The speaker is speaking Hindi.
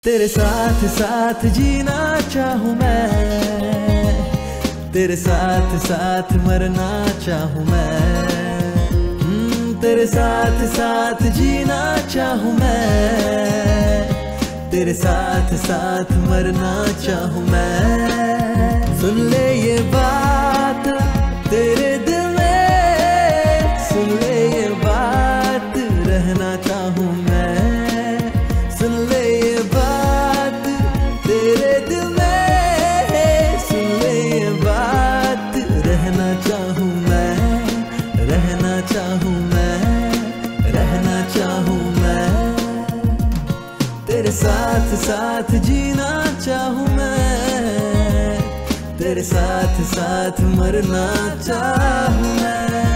तेरे साथ साथ जीना चाहूँ मैं, तेरे साथ साथ मरना चाहूँ मैं। तेरे साथ साथ जीना चाहूँ मैं, तेरे साथ साथ मरना चाहूँ मैं। सुन ले ये बात तेरे दिल में, सुन ले ये बात रहना चाहूँ मैं। सुन ले ये बात तेरे दिल में, सुन ले ये बात रहना चाहूँ मैं, रहना चाहूँ मैं, रहना चाहूँ मैं। तेरे साथ साथ जीना चाहूँ मैं, तेरे साथ साथ मरना चाहूँ मैं।